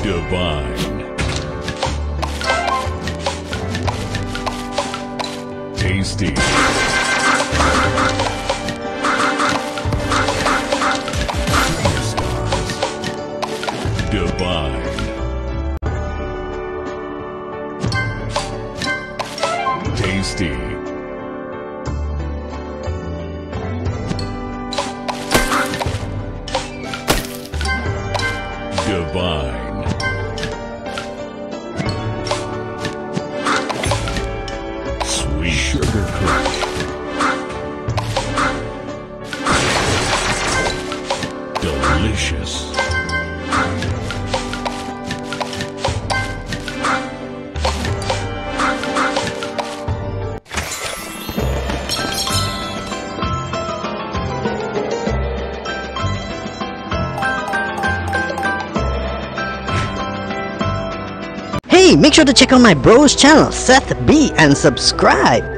Divine. Tasty. Divine. Tasty. Divine. Sweet sugar crush. Delicious. Hey, make sure to check out my bro's channel, JonahB, and subscribe.